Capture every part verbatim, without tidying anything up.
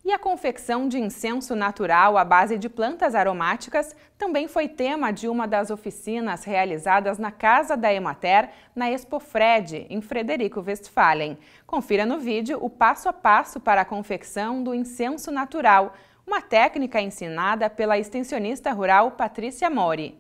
E a confecção de incenso natural à base de plantas aromáticas também foi tema de uma das oficinas realizadas na Casa da Emater, na Expofred, em Frederico Westphalen. Confira no vídeo o passo a passo para a confecção do incenso natural, uma técnica ensinada pela extensionista rural Patrícia Mori.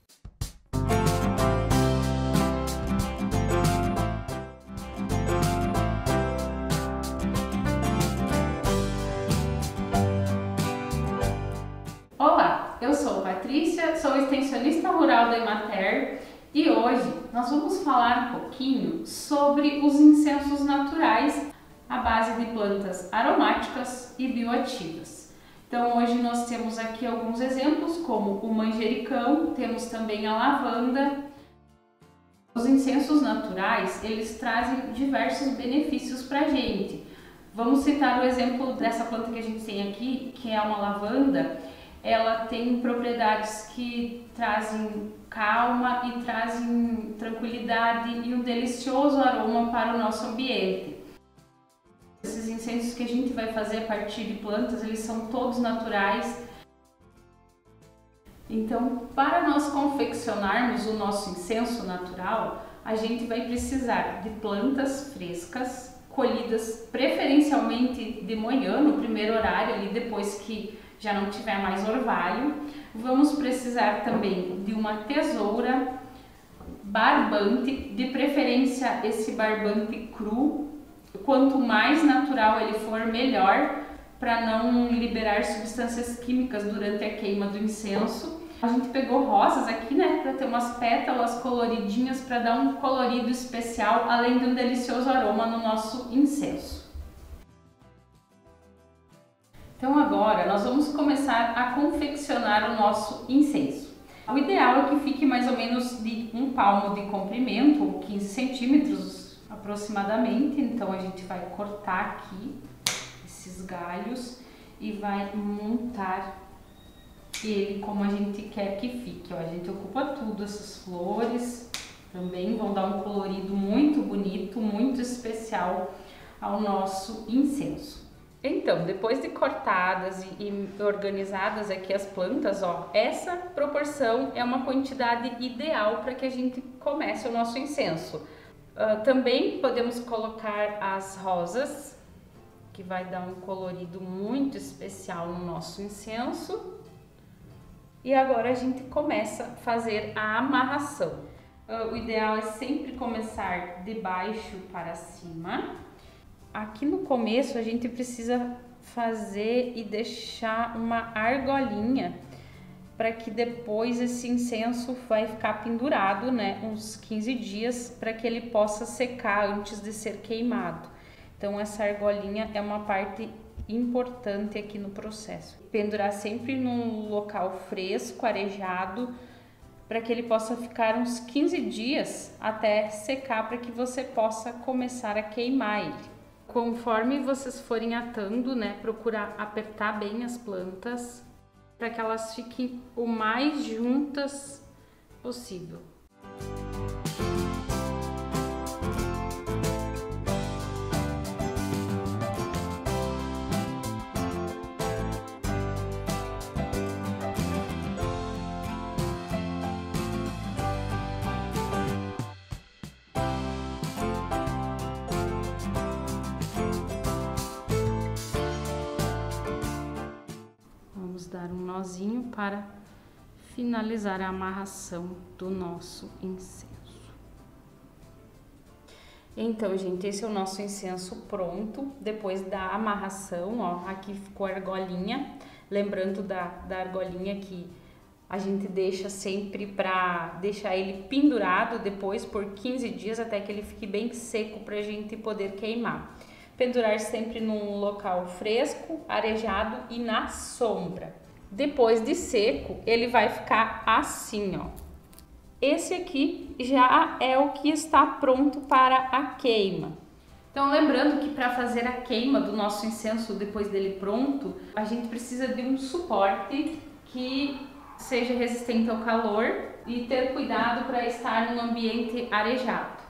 Olá, eu sou Patrícia, sou extensionista rural da Emater e hoje nós vamos falar um pouquinho sobre os incensos naturais à base de plantas aromáticas e bioativas. Então hoje nós temos aqui alguns exemplos como o manjericão, temos também a lavanda. Os incensos naturais, eles trazem diversos benefícios para a gente. Vamos citar o exemplo dessa planta que a gente tem aqui, que é uma lavanda. Ela tem propriedades que trazem calma e trazem tranquilidade e um delicioso aroma para o nosso ambiente. Esses incensos que a gente vai fazer a partir de plantas, eles são todos naturais. Então, para nós confeccionarmos o nosso incenso natural, a gente vai precisar de plantas frescas, colhidas preferencialmente de manhã, no primeiro horário, ali depois que já não tiver mais orvalho. Vamos precisar também de uma tesoura, barbante, de preferência esse barbante cru. Quanto mais natural ele for, melhor, para não liberar substâncias químicas durante a queima do incenso. A gente pegou rosas aqui, né, para ter umas pétalas coloridinhas, para dar um colorido especial, além de um delicioso aroma no nosso incenso. Então agora nós vamos começar a confeccionar o nosso incenso. O ideal é que fique mais ou menos de um palmo de comprimento, ou quinze centímetros aproximadamente. Então a gente vai cortar aqui esses galhos e vai montar ele como a gente quer que fique. Ó, a gente ocupa tudo, essas flores também vão dar um colorido muito bonito, muito especial ao nosso incenso. Então, depois de cortadas e, e organizadas aqui as plantas, ó, essa proporção é uma quantidade ideal para que a gente comece o nosso incenso. Uh, também podemos colocar as rosas, que vai dar um colorido muito especial no nosso incenso. E agora a gente começa a fazer a amarração. Uh, o ideal é sempre começar de baixo para cima. Aqui no começo a gente precisa fazer e deixar uma argolinha para que depois esse incenso vai ficar pendurado, né, uns quinze dias, para que ele possa secar antes de ser queimado. Então essa argolinha é uma parte importante aqui no processo. Pendurar sempre num local fresco, arejado, para que ele possa ficar uns quinze dias até secar, para que você possa começar a queimar ele. Conforme vocês forem atando, né, procurar apertar bem as plantas para que elas fiquem o mais juntas possível. Dar um nozinho para finalizar a amarração do nosso incenso. Então, gente, esse é o nosso incenso pronto, depois da amarração, ó, aqui ficou a argolinha, lembrando da, da argolinha que a gente deixa sempre para deixar ele pendurado depois por quinze dias, até que ele fique bem seco para a gente poder queimar. Pendurar sempre num local fresco, arejado e na sombra. Depois de seco, ele vai ficar assim, ó. Esse aqui já é o que está pronto para a queima. Então, lembrando que para fazer a queima do nosso incenso depois dele pronto, a gente precisa de um suporte que seja resistente ao calor e ter cuidado para estar num ambiente arejado.